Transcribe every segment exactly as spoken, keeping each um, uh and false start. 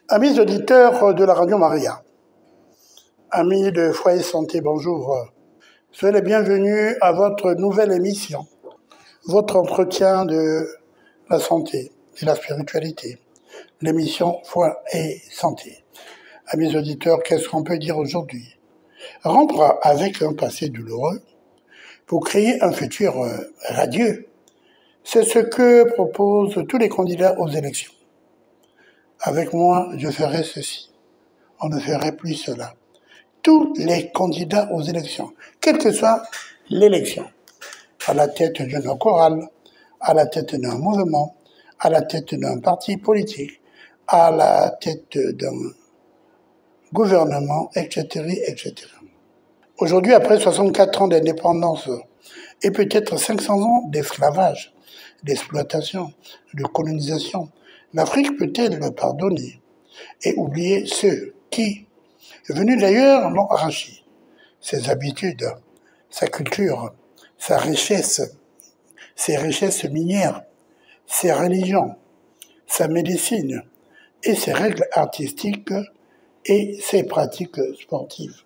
Amis auditeurs de la Radio Maria, amis de Foyer Santé, bonjour. Soyez les bienvenus à votre nouvelle émission, votre entretien de la santé et la spiritualité, l'émission Foi et Santé. Amis auditeurs, qu'est-ce qu'on peut dire aujourd'hui? Rompre avec un passé douloureux pour créer un futur radieux, c'est ce que proposent tous les candidats aux élections. Avec moi, je ferai ceci. On ne ferait plus cela. Tous les candidats aux élections, quelle que soit l'élection, à la tête d'une chorale, à la tête d'un mouvement, à la tête d'un parti politique, à la tête d'un gouvernement, et cetera, et cetera. Aujourd'hui, après soixante-quatre ans d'indépendance et peut-être cinq cents ans d'esclavage, d'exploitation, de colonisation, l'Afrique peut-elle le pardonner et oublier ceux qui, venus d'ailleurs, l'ont arraché, ses habitudes, sa culture, sa richesse, ses richesses minières, ses religions, sa médecine et ses règles artistiques et ses pratiques sportives.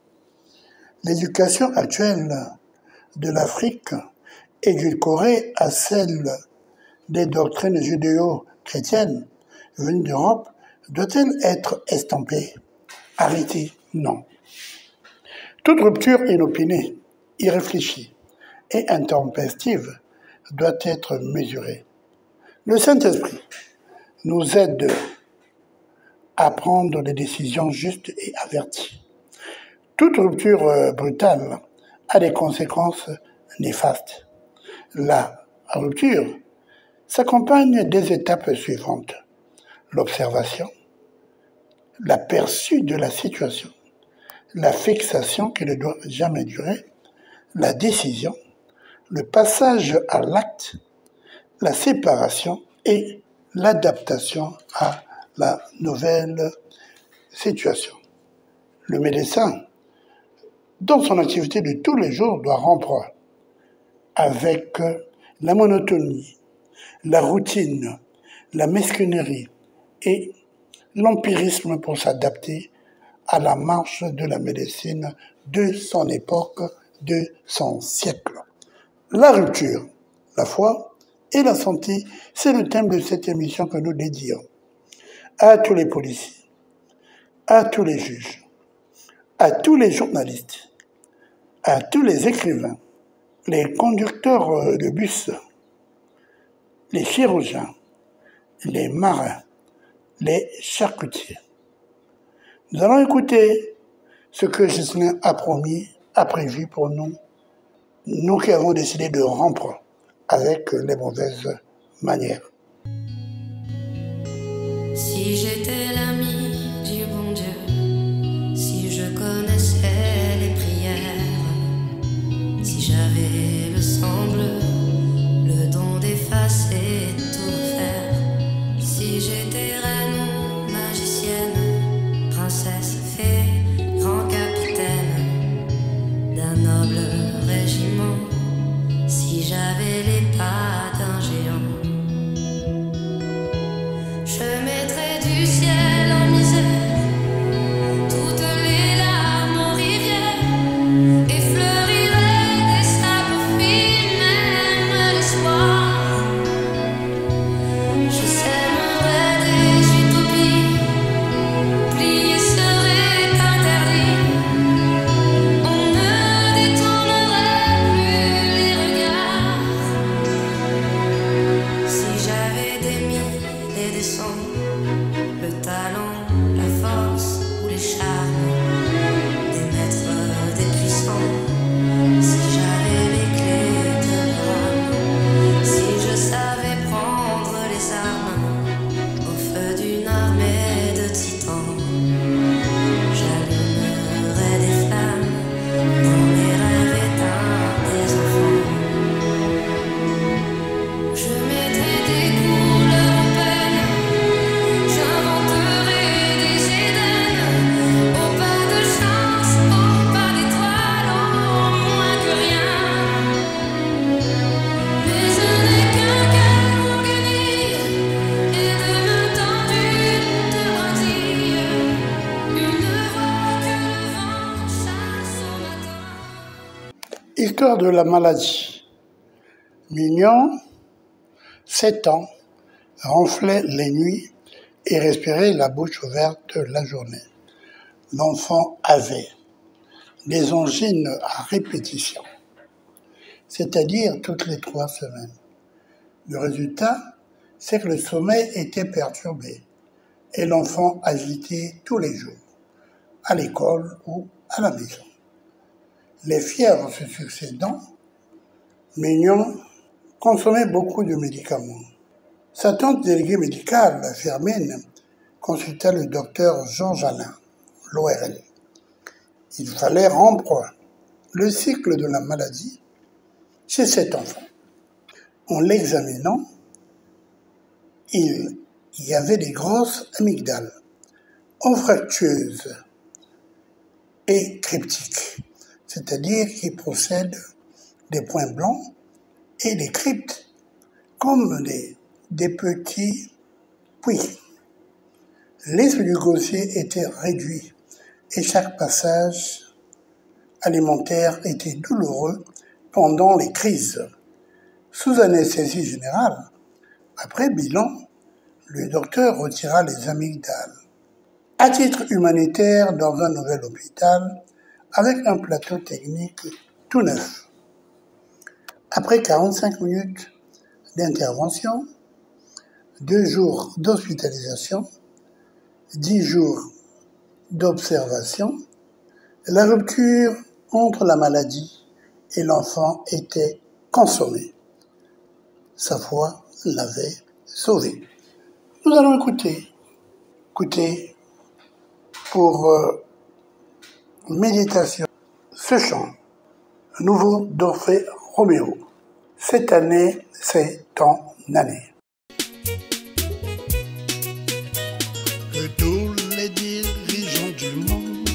L'éducation actuelle de l'Afrique, édulcorée à celle des doctrines judéo-chrétiennes venues d'Europe, doit-elle être estampée, arrêtée? Non. Toute rupture inopinée, irréfléchie et intempestive doit être mesurée. Le Saint-Esprit nous aide à prendre des décisions justes et averties. Toute rupture brutale a des conséquences néfastes. La rupture s'accompagne des étapes suivantes: l'observation, l'aperçu de la situation, la fixation qui ne doit jamais durer, la décision, le passage à l'acte, la séparation et l'adaptation à la nouvelle situation. Le médecin, dans son activité de tous les jours, doit rompre avec la monotonie, la routine, la mesquinerie et l'empirisme pour s'adapter à la marche de la médecine de son époque, de son siècle. La rupture, la foi et la santé, c'est le thème de cette émission que nous dédions à tous les policiers, à tous les juges, à tous les journalistes, à tous les écrivains, les conducteurs de bus, les chirurgiens, les marins, les charcutiers. Nous allons écouter ce que Ghislain a promis, a prévu pour nous, nous qui avons décidé de rompre avec les mauvaises manières. Si j'étais l'ami du bon Dieu, si je connaissais les prières, si j'avais le sang bleu, le don d'effacer tout refaire, si j'étais reine ou magicienne, princesse, fée, grand capitaine d'un noble régiment, si j'avais les pas d'un géant, je mettrais du ciel Histoire de la maladie. Mignon, sept ans, ronflait les nuits et respirait la bouche ouverte la journée. L'enfant avait des angines à répétition, c'est-à-dire toutes les trois semaines. Le résultat, c'est que le sommeil était perturbé et l'enfant agité tous les jours, à l'école ou à la maison. Les fièvres se succédant, Mignon consommait beaucoup de médicaments. Sa tante déléguée médicale, Fermine, consulta le docteur Georges Alain, l'O R L. Il fallait rompre le cycle de la maladie chez cet enfant. En l'examinant, il y avait des grosses amygdales, anfractueuses et cryptiques, c'est-à-dire qui possèdent des points blancs et des cryptes comme des, des petits puits. L'esprit du gosier était réduit et chaque passage alimentaire était douloureux pendant les crises. Sous anesthésie générale, après bilan, le docteur retira les amygdales. À titre humanitaire, dans un nouvel hôpital, avec un plateau technique tout neuf. Après quarante-cinq minutes d'intervention, deux jours d'hospitalisation, dix jours d'observation, la rupture entre la maladie et l'enfant était consommée. Sa foi l'avait sauvé. Nous allons écouter, écouter pour euh, méditation ce chant nouveau d'Orphée Roméo. Cette année, c'est ton année. Que tous les dirigeants du monde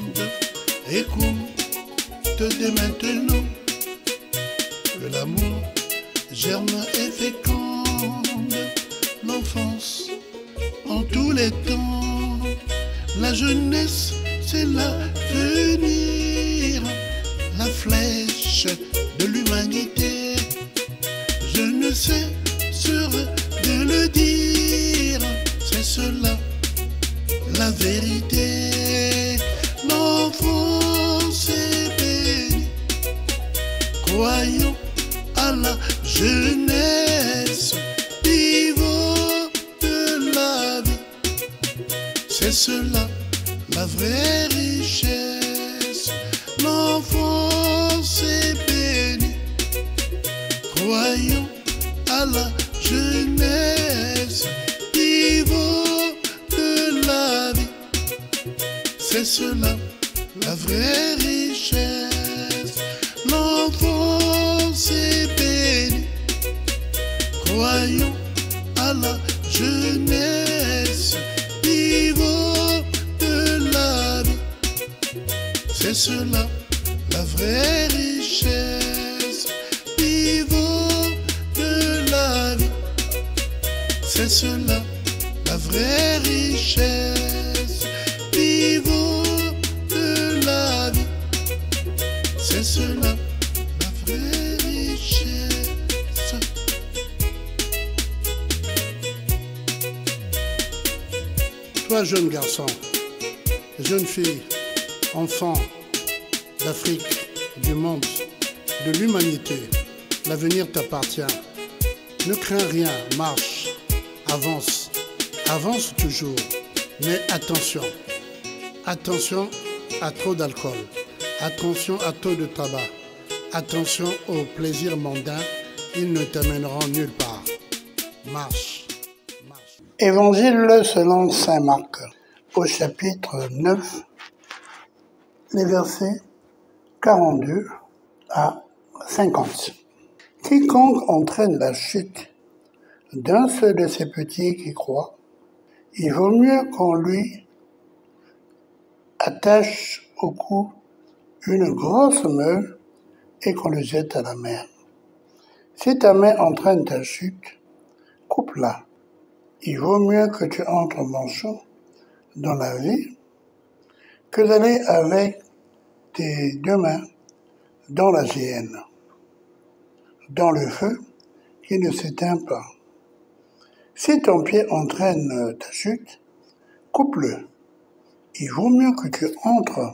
écoutent dès maintenant que l'amour germe et féconde l'enfance en tous les temps. La jeunesse, c'est l'avenir, la flèche de l'humanité. Je ne sais sur de le dire, c'est cela la vérité. L'enfance est bénie, croyons à la jeunesse, vivons de la vie. C'est cela la vraie richesse. L'enfance est bénie, croyons à la jeunesse, vivons de la vie. C'est cela la vraie richesse. L'enfance est bénie, croyons à la jeunesse, vivons de la vie. C'est cela la vraie richesse. Vivons de la vie. C'est cela la vraie richesse. Vivons de la vie. C'est cela la vraie richesse. Toi, jeune garçon, jeune fille, enfant d'Afrique, du monde, de l'humanité, l'avenir t'appartient. Ne crains rien, marche, avance, avance toujours. Mais attention, attention à trop d'alcool, attention à trop de tabac, attention aux plaisirs mondains, ils ne t'amèneront nulle part. Marche, marche. Évangile selon saint Marc, au chapitre neuf, les versets quarante-deux à cinquante. Quiconque entraîne la chute d'un seul de ces petits qui croient, il vaut mieux qu'on lui attache au cou une grosse meule et qu'on le jette à la mer. Si ta main entraîne ta chute, coupe-la. Il vaut mieux que tu entres manchot dans la vie que d'aller avec tes deux mains dans la géhenne, dans le feu qui ne s'éteint pas. Si ton pied entraîne ta chute, coupe-le. Il vaut mieux que tu entres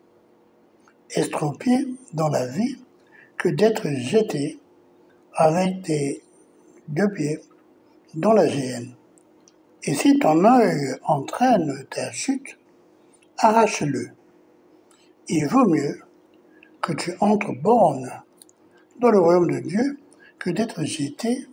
estropié dans la vie que d'être jeté avec tes deux pieds dans la géhenne. Et si ton œil entraîne ta chute, arrache-le. Il vaut mieux que tu entres borgne dans le royaume de Dieu que d'être jeté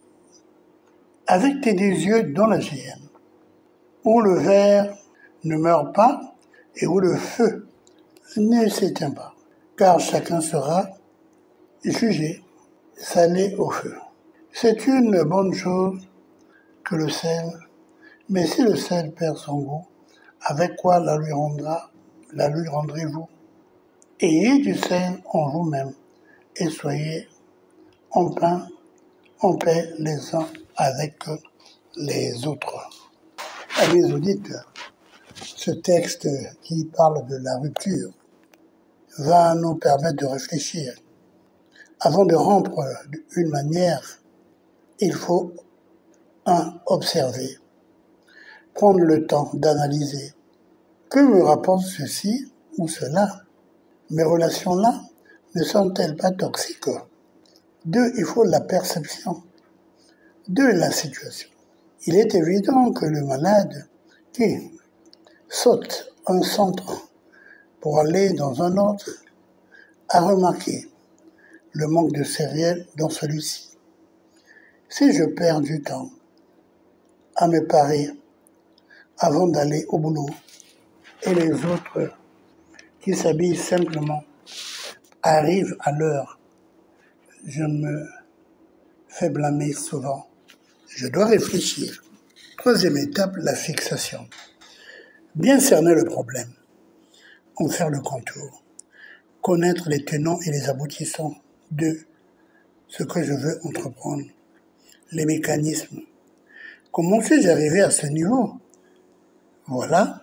avec tes deux yeux dans la géhenne, où le ver ne meurt pas et où le feu ne s'éteint pas, car chacun sera jugé, salé au feu. C'est une bonne chose que le sel, mais si le sel perd son goût, avec quoi la lui rendra, la lui rendrez-vous? Ayez du sel en vous-même et soyez en paix, en paix les uns avec les autres. Amis auditeurs, ce texte qui parle de la rupture va nous permettre de réfléchir. Avant de rompre d'une manière, il faut, un, observer, prendre le temps d'analyser. Que me rapporte ceci ou cela? Mes relations-là ne sont-elles pas toxiques? Deux, il faut la perception de la situation. Il est évident que le malade qui saute un centre pour aller dans un autre a remarqué le manque de sérieux dans celui-ci. Si je perds du temps à me parer avant d'aller au boulot et les autres qui s'habillent simplement arrivent à l'heure, je me fais blâmer souvent. Je dois réfléchir. Troisième étape, la fixation. Bien cerner le problème, en faire le contour, connaître les tenants et les aboutissants de ce que je veux entreprendre, les mécanismes. Comment suis-je arrivé à ce niveau? Voilà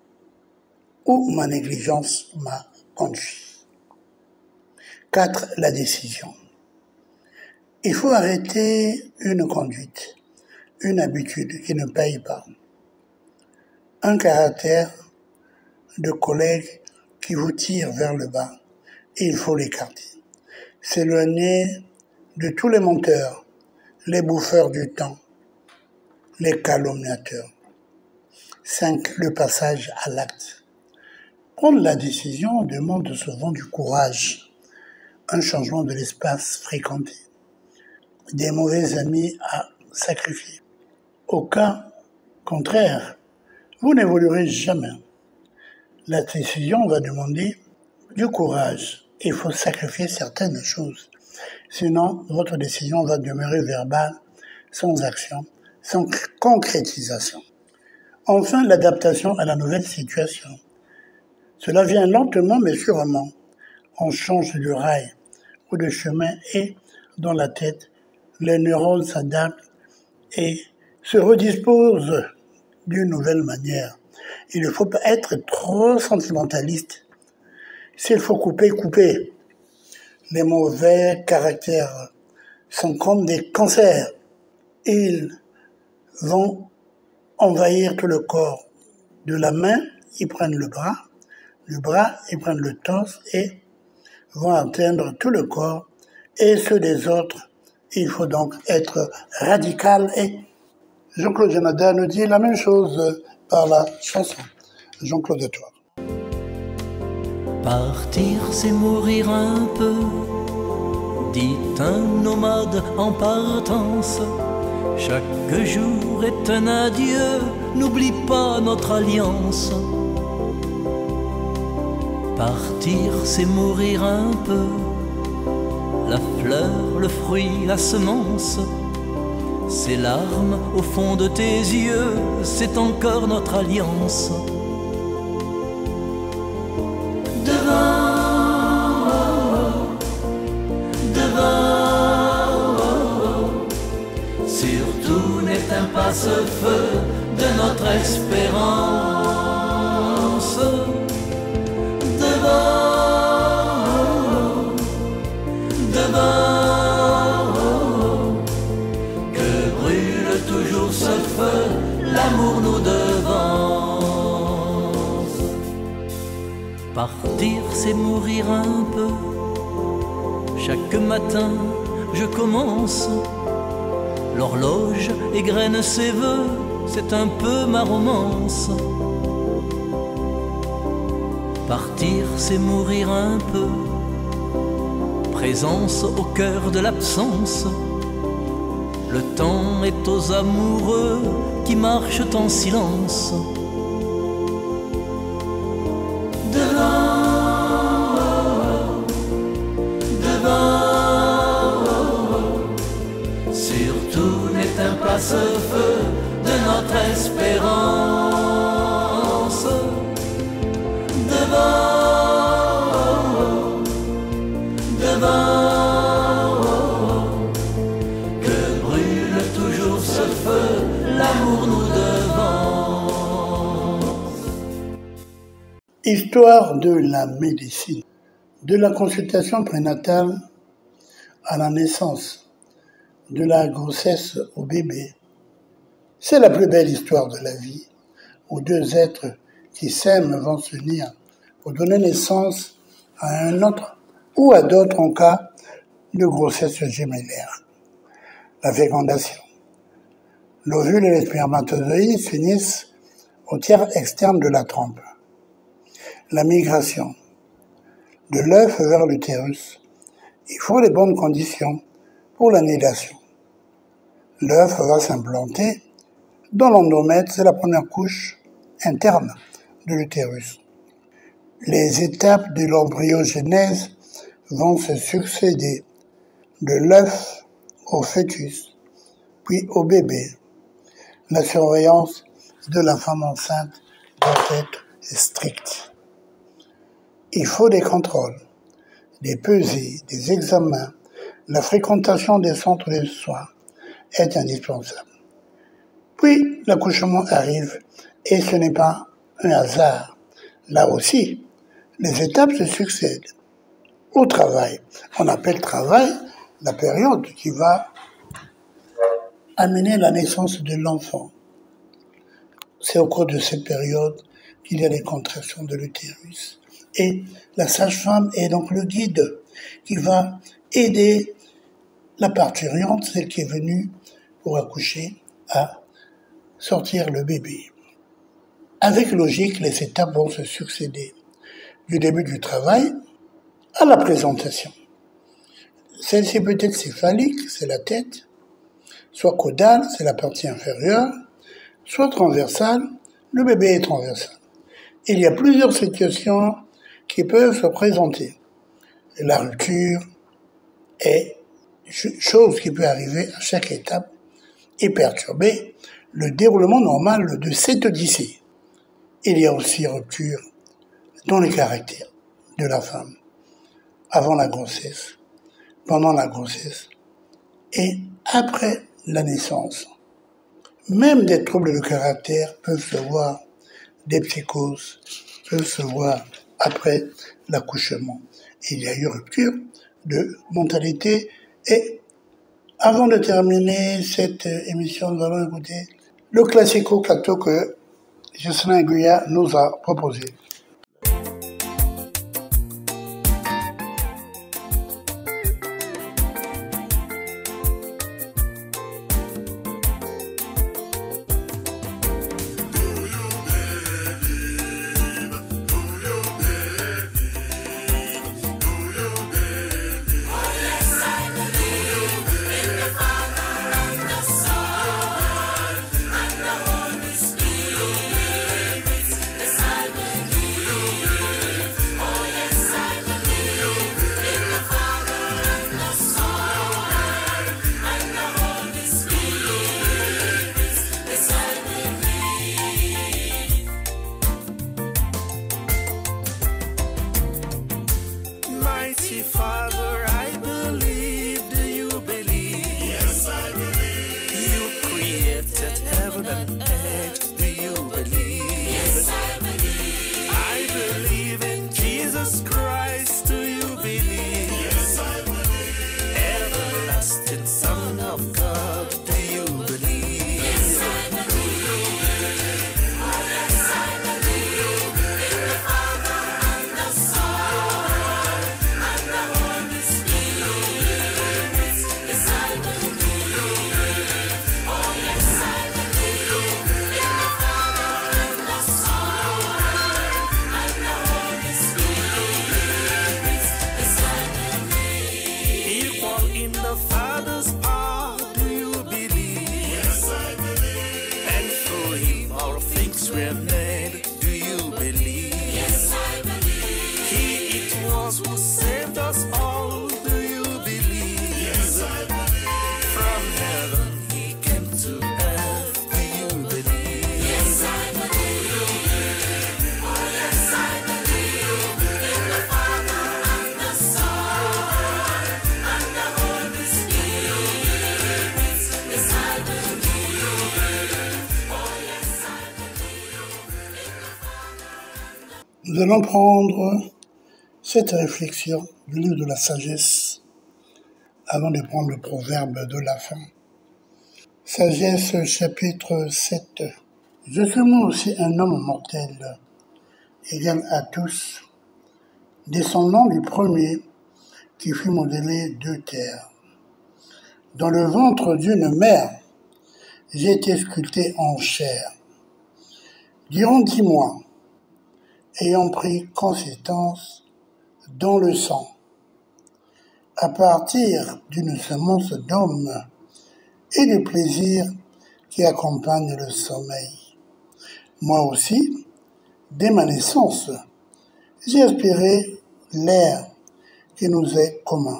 où ma négligence m'a conduit. Quatre, la décision. Il faut arrêter une conduite, une habitude qui ne paye pas. Un caractère de collègue qui vous tire vers le bas, et il faut l'écarter. S'éloigner de tous les menteurs, les bouffeurs du temps, les calomniateurs. Cinq, le passage à l'acte. Prendre la décision demande souvent du courage, un changement de l'espace fréquenté, des mauvais amis à sacrifier. Au cas contraire, vous n'évoluerez jamais. La décision va demander du courage. Il faut sacrifier certaines choses. Sinon, votre décision va demeurer verbale, sans action, sans concrétisation. Enfin, l'adaptation à la nouvelle situation. Cela vient lentement mais sûrement. On change de rail ou de chemin et, dans la tête, les neurones s'adaptent et se redisposent d'une nouvelle manière. Il ne faut pas être trop sentimentaliste. S'il faut couper, couper. Les mauvais caractères sont comme des cancers. Ils vont envahir tout le corps. De la main, ils prennent le bras. Le bras, ils prennent le torse et vont atteindre tout le corps. Et ceux des autres, il faut donc être radical. Et Jean-Claude Janada nous dit la même chose par la chanson. Jean-Claude Toire. Partir, c'est mourir un peu, dit un nomade en partance. Chaque jour est un adieu, n'oublie pas notre alliance. Partir, c'est mourir un peu, la fleur, le fruit, la semence. Ces larmes au fond de tes yeux, c'est encore notre alliance. Devant, devant, surtout n'éteins pas ce feu de notre espérance. Devant, Partir, c'est mourir un peu. Chaque matin, je commence. L'horloge égrène ses vœux, c'est un peu ma romance. Partir, c'est mourir un peu. Présence au cœur de l'absence. Le temps est aux amoureux qui marchent en silence. Devant, devant, surtout n'éteins pas ce feu de notre espérance. Devant, devant, que brûle toujours ce feu, l'amour nous devance. Histoire de la médecine, de la consultation prénatale à la naissance, de la grossesse au bébé. C'est la plus belle histoire de la vie, où deux êtres qui s'aiment vont s'unir pour donner naissance à un autre ou à d'autres en cas de grossesse gémellaire. La fécondation. L'ovule et les spermatozoïdes s'unissent au tiers externe de la trompe. La migration. De l'œuf vers l'utérus. Il faut les bonnes conditions pour l'annihilation. L'œuf va s'implanter dans l'endomètre, c'est la première couche interne de l'utérus. Les étapes de l'embryogenèse vont se succéder de l'œuf au fœtus, puis au bébé. La surveillance de la femme enceinte doit être stricte. Il faut des contrôles, des pesées, des examens. La fréquentation des centres de soins est indispensable. Puis l'accouchement arrive et ce n'est pas un hasard. Là aussi, les étapes se succèdent. Au travail, on appelle travail la période qui va amener la naissance de l'enfant. C'est au cours de cette période qu'il y a les contractions de l'utérus. Et la sage-femme est donc le guide qui va aider la parturiente, celle qui est venue pour accoucher, à sortir le bébé. Avec logique, les étapes vont se succéder. Du début du travail à la présentation. Celle-ci peut être céphalique, c'est la tête, soit caudale, c'est la partie inférieure, soit transversale, le bébé est transversal. Il y a plusieurs situations qui peuvent se présenter. La rupture est chose qui peut arriver à chaque étape et perturber le déroulement normal de cette odyssée. Il y a aussi rupture dans les caractères de la femme, avant la grossesse, pendant la grossesse et après la naissance. Même des troubles de caractère peuvent se voir, des psychoses peuvent se voir après l'accouchement. Il y a eu rupture de mentalité et avant de terminer cette émission, nous allons écouter le classico-cato que Jocelyn Guya nous a proposé. Spirit, the Nous allons prendre cette réflexion du livre de la sagesse avant de prendre le proverbe de la fin. Sagesse chapitre sept. Je suis moi aussi un homme mortel, égal à tous, descendant du premier qui fut modelé de terre. Dans le ventre d'une mère, j'ai été sculpté en chair. Durant dix mois, ayant pris consistance dans le sang, à partir d'une semence d'homme et du plaisir qui accompagne le sommeil. Moi aussi, dès ma naissance, j'ai aspiré l'air qui nous est commun.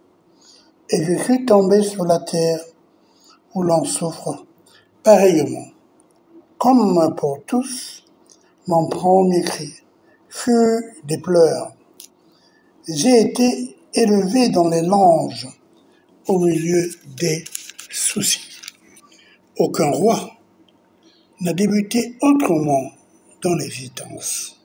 Et je suis tombé sur la terre où l'on souffre pareillement. Comme pour tous, mon premier cri fut des pleurs. J'ai été élevé dans les langes au milieu des soucis. Aucun roi n'a débuté autrement dans l'existence.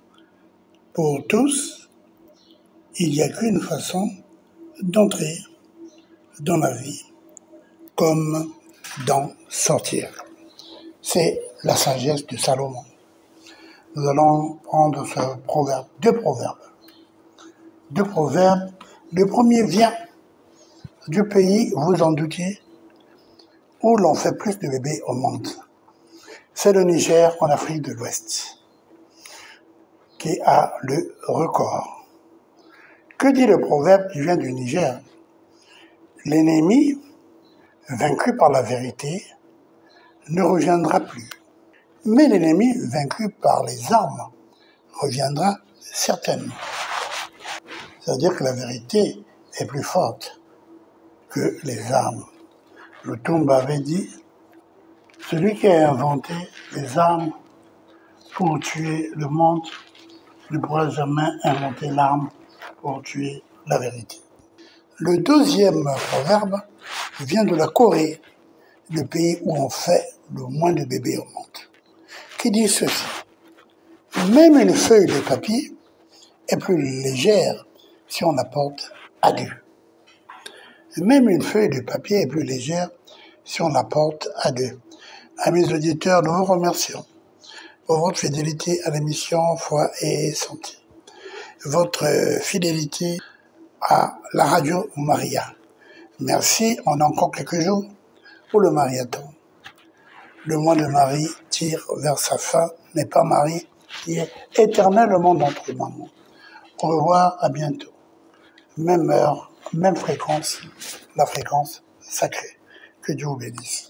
Pour tous, il n'y a qu'une façon d'entrer dans la vie, comme d'en sortir. C'est la sagesse de Salomon. Nous allons prendre ce proverbe, deux proverbes. Deux proverbes. Le premier vient du pays, vous en doutiez, où l'on fait plus de bébés au monde. C'est le Niger, en Afrique de l'Ouest, qui a le record. Que dit le proverbe qui vient du Niger? L'ennemi, vaincu par la vérité, ne reviendra plus. Mais l'ennemi, vaincu par les armes, reviendra certainement. C'est-à-dire que la vérité est plus forte que les armes. Le Toumba avait dit, celui qui a inventé les armes pour tuer le monde ne pourra jamais inventer l'arme pour tuer la vérité. Le deuxième proverbe vient de la Corée, le pays où on fait le moins de bébés au monde, qui dit ceci. Même une feuille de papier est plus légère si on la porte à deux. Même une feuille de papier est plus légère si on la porte à deux. Amis auditeurs, nous vous remercions pour votre fidélité à l'émission Foi et Santé, votre fidélité à la radio Maria. Merci, on a encore quelques jours pour le marathon. Le mois de Marie tire vers sa fin, mais pas Marie qui est éternellement notre maman. Au revoir, à bientôt. Même heure, même fréquence, la fréquence sacrée. Que Dieu vous bénisse.